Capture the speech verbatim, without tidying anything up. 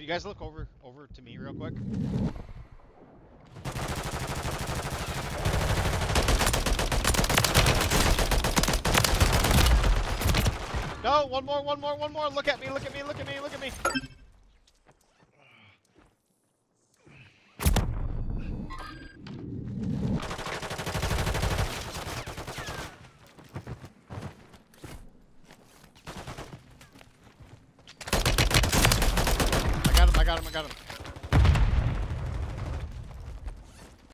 you guys look over over to me real quick? No, one more, one more, one more. Look at me, look at me, look at me, look at me. I got him, I got him, I got him.